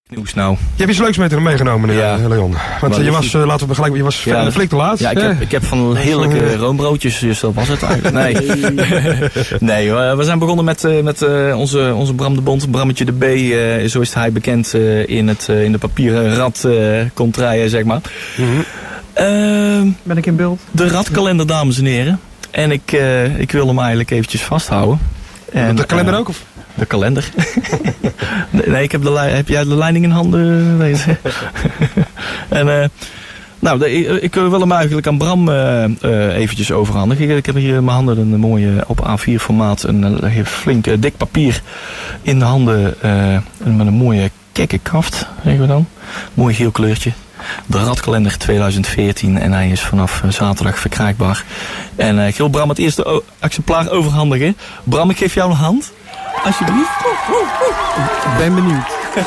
Nieuws nou. Je hebt iets leuks meegenomen, Leon. Want je was, laten we gelijk, je was flink te laat. Ja, ik heb van heerlijke roombroodjes, dus dat was het eigenlijk. Nee, we zijn begonnen met onze Bram de Bond. Brammetje de B, zo is hij bekend in de papieren rad komt rijden, zeg maar. Ben ik in beeld? De radkalender, dames en heren. En ik wil hem eigenlijk eventjes vasthouden. En, de kalender ook? Of? De kalender. Nee, heb jij de leiding in handen? En ik wil hem eigenlijk aan Bram eventjes overhandigen. Ik heb hier in mijn handen een mooie op A4 formaat, een flink dik papier in de handen met een mooie kekkenkaft, zeggen we dan. Mooi geel kleurtje. De radkalender 2014 en hij is vanaf zaterdag verkrijgbaar. En ik wil Bram het eerste exemplaar overhandigen. Bram, ik geef jou een hand. Alsjeblieft. Ik ben benieuwd.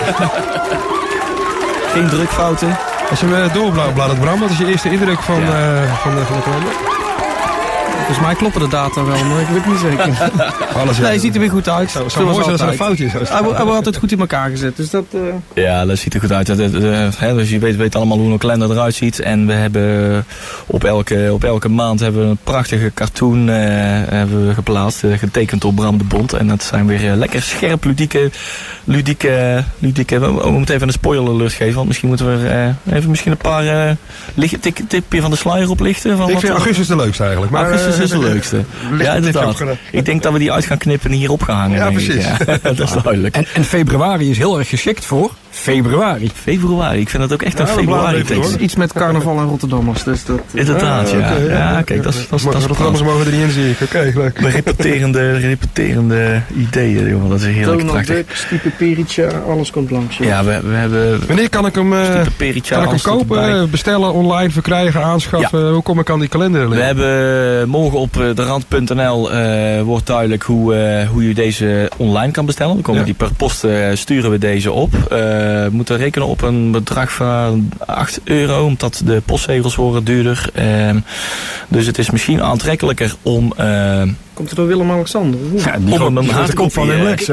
Geen drukfouten. Als je hem doorbladert, Bram, wat is je eerste indruk van de kalender? Volgens mij kloppen de data wel, maar ik weet niet zeker. Alles, nee, hij ziet er weer goed uit. Zo mooi zijn als er een foutje is. Hij wordt altijd goed in elkaar gezet, dus dat... Ja, dat ziet er goed uit. Dus je weet allemaal hoe een kalender eruit ziet. En we hebben op elke maand hebben we een prachtige cartoon hebben we geplaatst. Getekend door Bram de Bond. En dat zijn weer lekker scherp, ludieke... We moeten even een spoiler geven, want misschien moeten we even een paar tipje van de sluier oplichten. Ik vind augustus de leukste eigenlijk. Maar, augustus is de leukste. Ja, inderdaad. Ik denk dat we die uit gaan knippen en hier opgehangen. Ja, precies. Ja, dat is duidelijk. En februari is heel erg geschikt voor februari. Februari, ik vind dat ook echt een februari tekst. Iets met carnaval en Rotterdammers. Dus dat, inderdaad, ja. Kijk, dat is Rotterdammers mogen er niet in, zie ik. Oké, leuk. De repeterende ideeën, jongen. Dat is heerlijk prachtig. Donald Duck, Stipe Perica, alles komt langs. Ja, we hebben... Wanneer kan ik hem kopen, bestellen, online, verkrijgen, aanschaffen? Ja. Hoe kom ik aan die kalender? We hebben morgen op derand.nl wordt duidelijk hoe je deze online kan bestellen. Dan komen die per post sturen we deze op. We moeten rekenen op een bedrag van €8, omdat de postzegels worden duurder. Dus het is misschien aantrekkelijker om... Komt er door Willem-Alexander? Ja, om een kop van hem weg,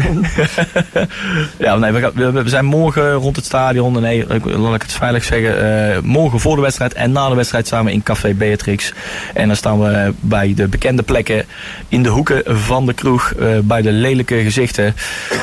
Ja, nee, we zijn morgen rond het stadion. Nee, laat ik het veilig zeggen. Morgen voor de wedstrijd en na de wedstrijd staan we in Café Beatrix. En dan staan we bij de bekende plekken in de hoeken van de kroeg. Bij de lelijke gezichten.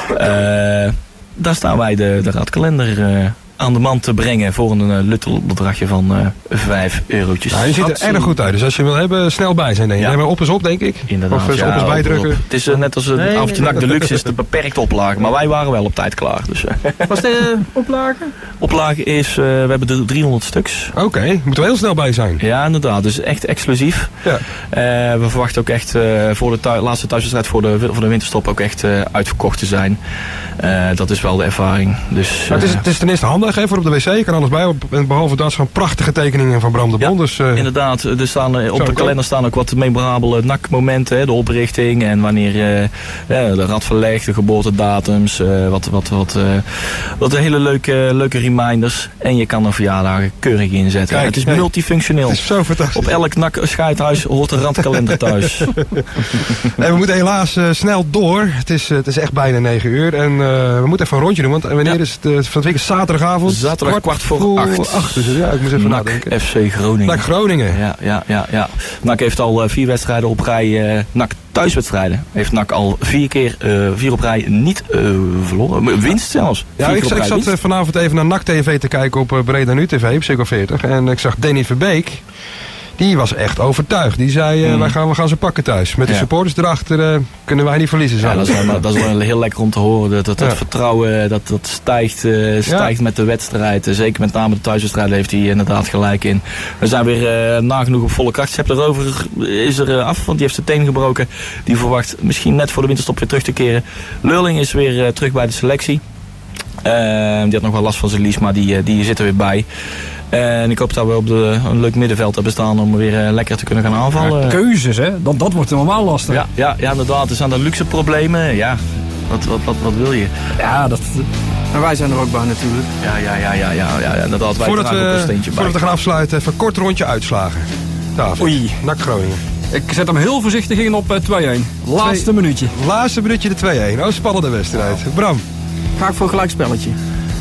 Daar staan wij de radkalender aan de man te brengen voor een luttel bedragje van €5. Ja, je ziet er erg goed uit, dus als je wil hebben, snel bij zijn, denk ik. Ja. Nee, maar op is denk ik. Inderdaad, of op is bijdrukken. Het is net als een avondje NAC Deluxe is de beperkte oplage, maar wij waren wel op tijd klaar. Dus, was de oplage? Oplage is, we hebben er 300 stuks. Oké, moeten we heel snel bij zijn. Ja, inderdaad, dus echt exclusief. Ja. We verwachten ook echt voor de laatste thuiswedstrijd voor de winterstop ook echt uitverkocht te zijn. Dat is wel de ervaring. Dus, het is ten eerste handig voor op de wc. Je kan alles bij. Behalve dat van prachtige tekeningen van Bram de Bond. Dus, inderdaad. Er staan, op de kalender staan ook wat memorabele NAC-momenten. De oprichting en wanneer de rad verlegt, de geboortedatums. Wat hele leuke reminders. En je kan er verjaardagen keurig inzetten. Kijk, het is multifunctioneel. Het is zo fantastisch. Op elk NAC-scheidhuis hoort een radkalender thuis. Nee, we moeten helaas snel door. Het is echt bijna 9 uur. En we moeten even een rondje doen. Want wanneer is het van het weekend? Zaterdagavond? Zaterdag 8:15. Dus ja, ik moet even nadenken. FC Groningen. NAC Groningen. Ja. NAC heeft al 4 wedstrijden op rij. NAC thuiswedstrijden. Heeft NAC al 4 op rij niet verloren. Winst zelfs. Ja, ik zat vanavond even naar NAC TV te kijken op Breda Nu TV, op Ziggo 40. En ik zag Danny Verbeek. Die was echt overtuigd. Die zei, we gaan ze pakken thuis. Met de supporters erachter kunnen wij niet verliezen. Ja, dat is wel heel lekker om te horen. Dat vertrouwen dat stijgt met de wedstrijd. Zeker met name de thuiswedstrijd heeft hij inderdaad gelijk in. We zijn weer nagenoeg op volle kracht. Sepp erover is er af, want die heeft zijn teen gebroken. Die verwacht misschien net voor de winterstop weer terug te keren. Lurling is weer terug bij de selectie. Die had nog wel last van zijn lies, maar die zit er weer bij. En ik hoop dat we op een leuk middenveld hebben staan om weer lekker te kunnen gaan aanvallen. Ja, keuzes, hè? Dat wordt helemaal lastig. Ja, inderdaad. Er zijn er luxe problemen. Ja, wat wil je? Ja, en wij zijn er ook bij natuurlijk. Ja, inderdaad. Wij dragen ook een steentje bij. Voordat we gaan afsluiten, even een kort rondje uitslagen. David, Oei. NAC Groningen. Ik zet hem heel voorzichtig in op 2-1. Laatste minuutje. Laatste minuutje de 2-1. Oh, spannende wedstrijd. Bram. Ga ik voor een gelijkspelletje.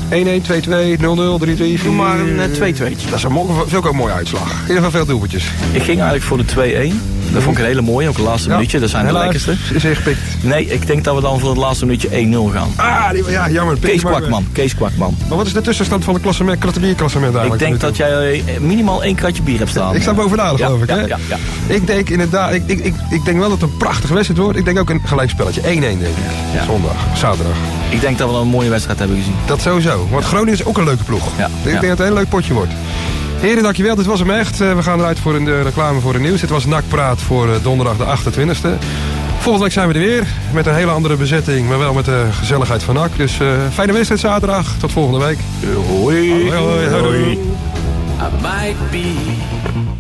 1-1, 2-2, 0-0, 3-3, 4... Doe maar een 2-2'tje. Dat is ook een mooie uitslag. In ieder geval veel doelpuntjes. Ik ging eigenlijk voor de 2-1. Dat vond ik een hele mooie, ook het laatste minuutje. Dat zijn de lekkerste. Is ingepikt. Nee, ik denk dat we dan voor het laatste minuutje 1-0 gaan. Ja, jammer. Kees Kwakman. Maar wat is de tussenstand van het bierklassement eigenlijk? Ik denk dat jij minimaal 1 kratje bier hebt staan. Ik sta bovenaan, geloof ik. Hè? Ja. Ik denk inderdaad, ik denk wel dat het een prachtige wedstrijd wordt. Ik denk ook een gelijkspelletje. 1-1 denk ik. Ja. Zaterdag. Ik denk dat we dan een mooie wedstrijd hebben gezien. Dat sowieso. Want Groningen is ook een leuke ploeg. Ja. Ik denk dat het een heel leuk potje wordt. Heren, dankjewel. Dit was hem echt. We gaan eruit voor een reclame voor het nieuws. Dit was NAC Praat voor donderdag de 28e. Volgende week zijn we er weer. Met een hele andere bezetting. Maar wel met de gezelligheid van NAC. Dus fijne wedstrijd zaterdag. Tot volgende week. Hoi. Hoi. I might be